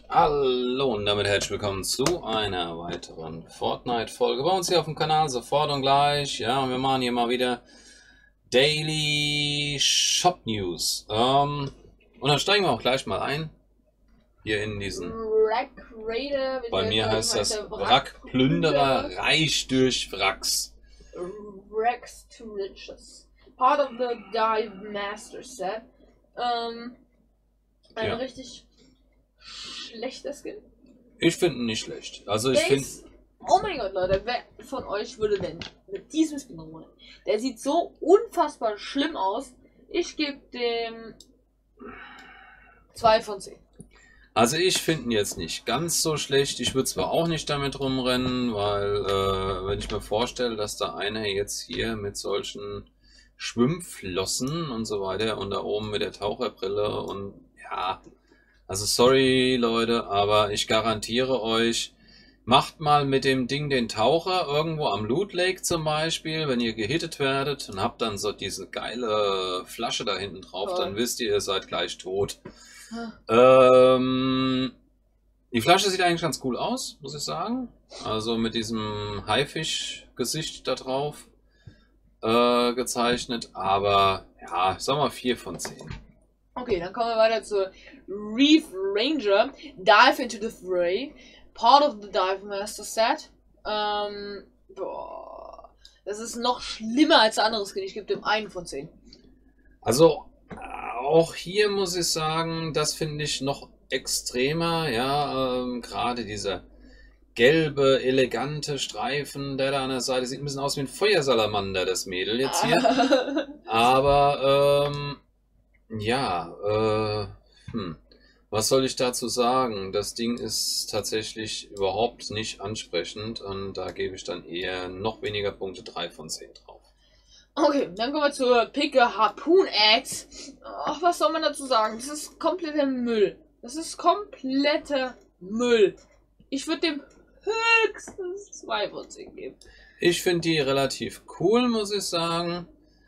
Hallo und damit herzlich willkommen zu einer weiteren Fortnite-Folge bei uns hier auf dem Kanal, sofort und gleich. Ja, wir machen hier mal wieder Daily Shop News. Und dann steigen wir auch gleich mal ein. Hier in diesen... Wrack Raider. Bei mir heißt das Wrackplünderer, reich durch Wracks. Wracks to Riches. Part of the Dive Master Set. Ein richtig schlechter Skin. Ich finde ihn nicht schlecht. Also ich finde... Oh mein Gott, Leute, wer von euch würde denn mit diesem Skin rumrennen? Der sieht so unfassbar schlimm aus. Ich gebe dem 2 von 10. Also ich finde ihn jetzt nicht ganz so schlecht. Ich würde zwar auch nicht damit rumrennen, weil wenn ich mir vorstelle, dass da einer jetzt hier mit solchen Schwimmflossen und so weiter und da oben mit der Taucherbrille und ja, also sorry Leute, aber ich garantiere euch, macht mal mit dem Ding den Taucher irgendwo am Loot Lake zum Beispiel, wenn ihr gehittet werdet und habt dann so diese geile Flasche da hinten drauf, dann wisst ihr, ihr seid gleich tot. Die Flasche sieht eigentlich ganz cool aus, muss ich sagen. Also mit diesem Haifisch-Gesicht da drauf gezeichnet. Aber ja, ich sag mal 4 von 10. Okay, dann kommen wir weiter zu Reef Ranger. Dive into the Fray. Part of the Dive Master Set. Boah, das ist noch schlimmer als der andere Skin. Ich gebe dem 1 von 10. Also auch hier muss ich sagen, das finde ich noch extremer, ja, gerade dieser gelbe, elegante Streifen, der da an der Seite sieht ein bisschen aus wie ein Feuersalamander, das Mädel jetzt hier. Aber, ja, was soll ich dazu sagen? Das Ding ist tatsächlich überhaupt nicht ansprechend und da gebe ich dann eher noch weniger Punkte, 3 von 10 drauf. Okay, dann kommen wir zur Picke Harpoon Axe. Ach, was soll man dazu sagen? Das ist kompletter Müll. Das ist kompletter Müll. Ich würde dem höchstens 2 von 10 geben. Ich finde die relativ cool, muss ich sagen.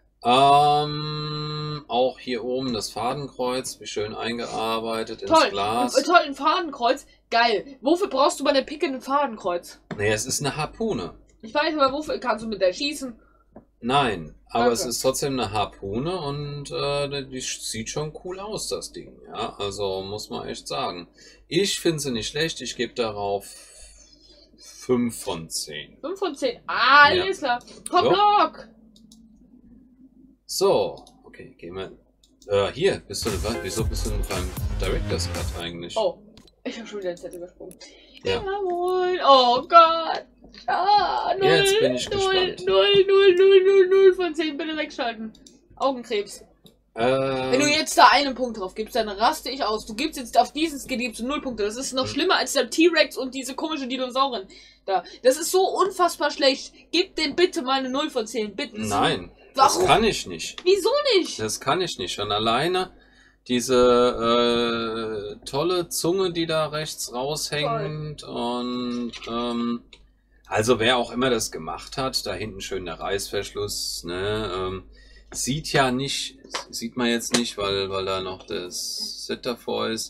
Auch hier oben das Fadenkreuz, wie schön eingearbeitet ins Glas. Toll, ein Fadenkreuz. Geil. Wofür brauchst du bei der Picke ein Fadenkreuz? Naja, es ist eine Harpune. Ich weiß, aber wofür kannst du mit der schießen? Nein, aber es ist trotzdem eine Harpune und die sieht schon cool aus, das Ding. Ja, also muss man echt sagen. Ich finde sie nicht schlecht, ich gebe darauf 5 von 10. 5 von 10, alles klar. Poplock! So, okay, gehen wir. Hier, wieso bist du beim Director's Cut eigentlich? Oh, ich habe schon wieder ein Zettel übersprungen. Ja. Jawohl, oh Gott. Ah, 0, jetzt bin ich gespannt. 0 von 10, bitte wegschalten. Augenkrebs. Wenn du jetzt da einen Punkt drauf gibst, dann raste ich aus. Du gibst jetzt auf diesen Skin gibst du 0 Punkte. Das ist noch schlimmer als der T-Rex und diese komische Dinosaurin da. Das ist so unfassbar schlecht. Gib dem bitte mal eine 0 von 10, bitte. Nein, warum? Das kann ich nicht. Wieso nicht? Das kann ich nicht. Und alleine diese tolle Zunge, die da rechts raushängt und also wer auch immer das gemacht hat, da hinten schön der Reißverschluss, ne, sieht man jetzt nicht, weil da noch das Set davor ist.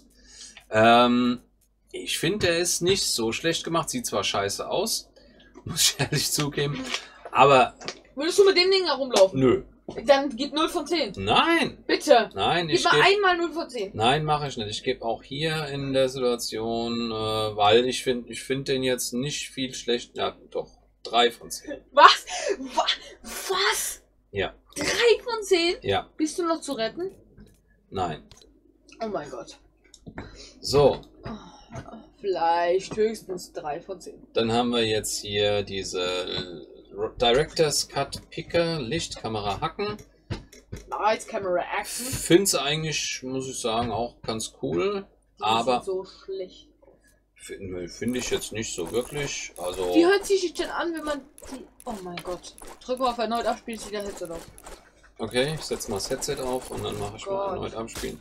Ich finde, der ist nicht so schlecht gemacht, sieht zwar scheiße aus, muss ich ehrlich zugeben, aber... Würdest du mit dem Ding herumlaufen? Nö. Dann gib 0 von 10. Nein! Bitte! Nein, gib mal einmal 0 von 10. Nein, mache ich nicht. Ich gebe auch hier in der Situation, weil ich find den jetzt nicht viel schlecht. Ja, doch. 3 von 10. Was? Was? Ja. 3 von 10? Ja. Bist du noch zu retten? Nein. Oh mein Gott. So. Vielleicht höchstens 3 von 10. Dann haben wir jetzt hier diese Director's Cut Picker, Lichtkamera Hacken. Nice Camera Action. Find's eigentlich, muss ich sagen, auch ganz cool. Aber so schlecht. Finde ich jetzt nicht so wirklich. Also. Wie hört sich denn an, wenn man die. Oh mein Gott. Drück mal auf erneut abspielen, ist wieder Headset auf. Okay, ich setze mal das Headset auf und dann mache ich mal erneut abspielen.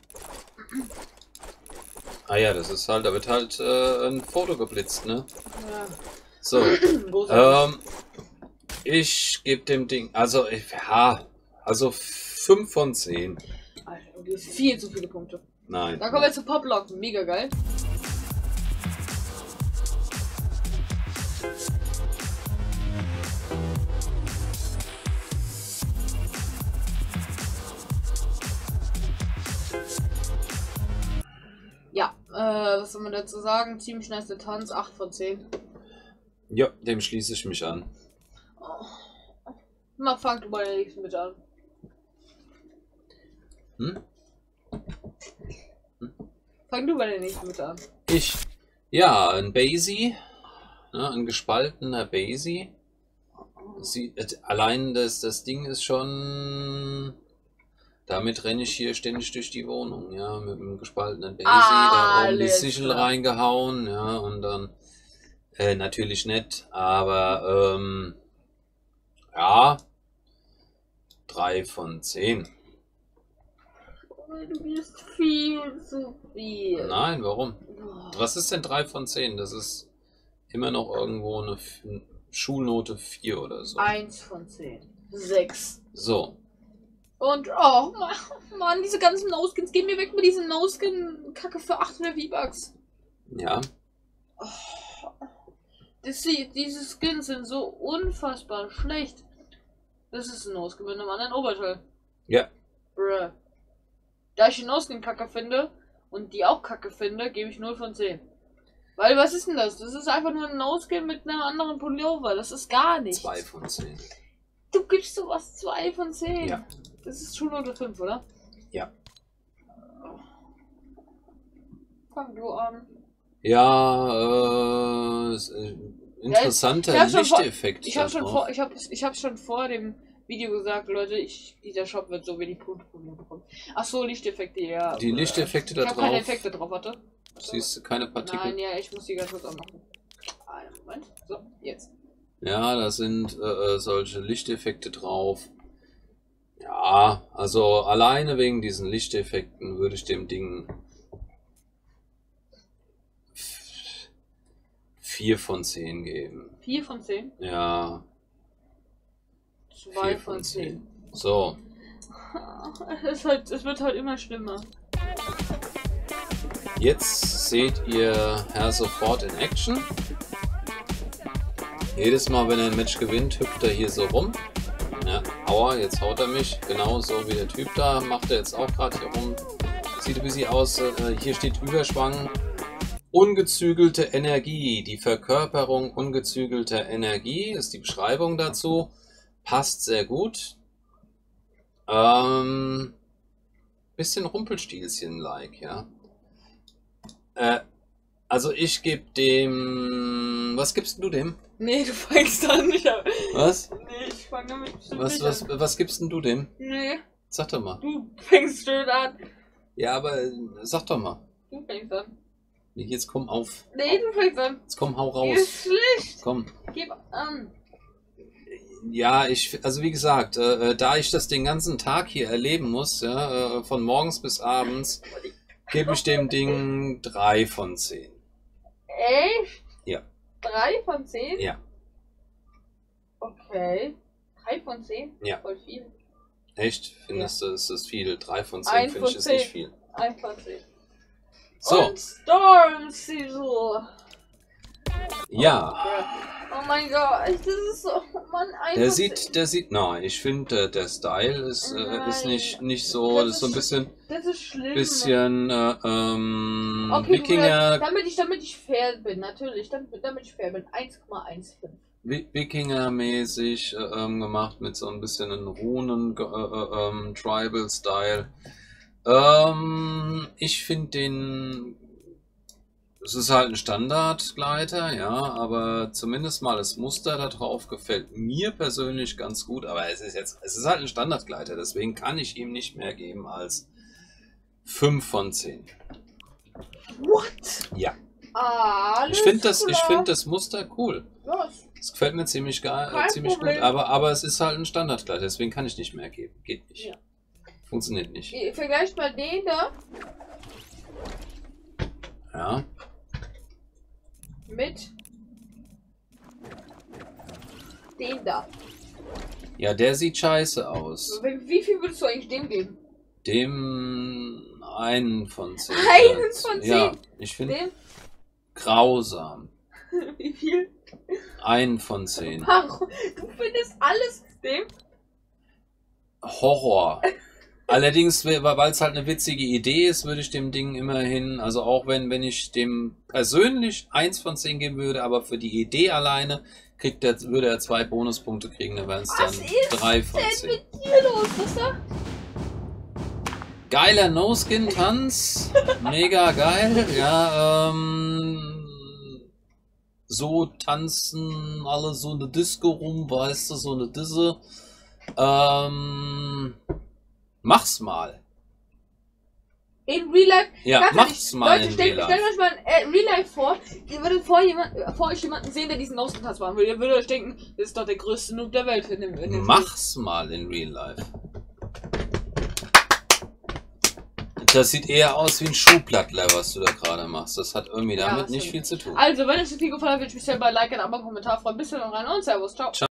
Ah ja, das ist halt, da wird halt ein Foto geblitzt, ne? Ja. So. Ich gebe dem Ding, also 5 von 10. Alter, du gibst viel zu viele Punkte. Nein. Dann kommen wir zu Poplock, mega geil. Was soll man dazu sagen? Ziemlich nice der Tanz, 8 von 10. Ja, dem schließe ich mich an. Oh. Mal fang du bei der nächsten mit an. Hm? Fang du bei der nächsten mit an. Ja, ein Basie. Ja, ein gespaltener Basie. Allein das Ding ist schon... Damit renne ich hier ständig durch die Wohnung, ja, mit einem gespaltenen Basie, da oben die Sichel reingehauen, ja, und dann, natürlich nicht, aber, ja, 3 von 10. Du bist viel zu viel. Nein, warum? Was ist denn 3 von 10? Das ist immer noch irgendwo eine Schulnote 4 oder so. 1 von 10. 6. So. Und, oh Mann, diese ganzen No-Skins, gehen mir weg mit diesen No-Skin-Kacke für 800 V-Bucks. Ja. Oh, diese Skins sind so unfassbar schlecht. Das ist ein No-Skin mit einem anderen Oberteil. Ja. Bruh. Da ich den No-Skin kacke finde und die auch kacke finde, gebe ich 0 von 10. Weil, was ist denn das? Das ist einfach nur ein No-Skin mit einem anderen Pullover. Das ist gar nichts. 2 von 10. Du gibst sowas 2 von 10. Ja. Das ist Schulnote 5, oder? Ja. Fang du an. Ja, interessanter Lichteffekt. Ich habe schon vor dem Video gesagt, Leute, dieser Shop wird so wenig Punkte bekommen. Ach so, Lichteffekte, ja. Die Lichteffekte da drauf. Ich habe keine Effekte drauf, warte. Siehst du keine Partikel? Nein, ja, ich muss die ganz kurz anmachen. Einen Moment. So, jetzt. Ja, da sind solche Lichteffekte drauf. Ja, also alleine wegen diesen Lichteffekten würde ich dem Ding 4 von 10 geben. 4 von 10? Ja. 2 von 10. So. Es wird halt immer schlimmer. Jetzt seht ihr Herr Sofort in Action. Jedes Mal, wenn er ein Match gewinnt, hüpft er hier so rum. Ja, aua, jetzt haut er mich. Genau so wie der Typ da. Macht er jetzt auch gerade hier rum. Sieht ein bisschen aus. Hier steht Überschwang. Ungezügelte Energie. Die Verkörperung ungezügelter Energie ist die Beschreibung dazu. Passt sehr gut. Bisschen Rumpelstilzchen-like, ja. Also ich gebe dem... Was gibst du dem? Nee, du fängst an. Was? Nee, ich fange damit bestimmt was gibst denn du dem? Nee. Sag doch mal. Du fängst schön an. Ja, aber sag doch mal. Du fängst an. Jetzt komm auf. Nee, du fängst an. Jetzt komm, hau raus. Die ist schlecht. Komm. Gib an. Ja, also wie gesagt, da ich das den ganzen Tag hier erleben muss, ja, von morgens bis abends, gebe ich dem Ding 3 von 10. Echt? Ja. 3 von 10? Ja. Okay. 3 von 10? Ja. Voll viel. Echt? Findest du, ist das viel? 3 von 10 finde ich ist nicht viel. 1 von 10. So. Und Storm Sizzle. Ja. Oh mein Gott, das ist so, Mann, Der sieht, nein, ich finde, der Style ist nicht so, das ist so ein bisschen, das ist schlimm. Bisschen, okay, Wikinger, damit ich fair bin, natürlich, damit ich fair bin, 1,15. Wikinger-mäßig gemacht mit so ein bisschen einem Runen-Tribal-Style. Ich finde den... Es ist halt ein Standardgleiter, ja, aber zumindest mal das Muster da drauf gefällt mir persönlich ganz gut. Aber es ist halt ein Standardgleiter, deswegen kann ich ihm nicht mehr geben als 5 von 10. What? Ja. Ich finde das Muster cool. Was? Es gefällt mir ziemlich gut, aber es ist halt ein Standardgleiter, deswegen kann ich nicht mehr geben. Geht nicht. Ja. Funktioniert nicht. Vergleicht mal den da. Ja. Mit dem da. Ja, der sieht scheiße aus. Wie viel würdest du eigentlich dem geben? Dem 1 von 10. 1 von 10? Ja, ich finde grausam. Wie viel? 1 von 10. Warum? Du findest alles dem? Horror. Allerdings, weil es halt eine witzige Idee ist, würde ich dem Ding immerhin, also auch wenn ich dem persönlich 1 von 10 geben würde, aber für die Idee alleine würde er 2 Bonuspunkte kriegen, dann wären es dann 3 von 10. Was ist denn mit dir los, was da? Geiler No-Skin-Tanz. Mega geil. Ja, so tanzen alle so eine Disco rum, weißt du, so eine Disse. Mach's mal. In Real Life? Ja, mach's mal. Leute, stellt euch mal in Real Life vor, ihr würdet vor euch jemanden sehen, der diesen No-Skin-Tanz machen will. Ihr würdet euch denken, das ist doch der größte Noob der Welt. Mach's mal in Real Life. Das sieht eher aus wie ein Schuhplattler, was du da gerade machst. Das hat irgendwie damit nicht viel zu tun. Also, wenn euch das Video gefallen hat, würde ich mich selber liken, aber einen Kommentar freuen. Bis dann rein und Servus, ciao.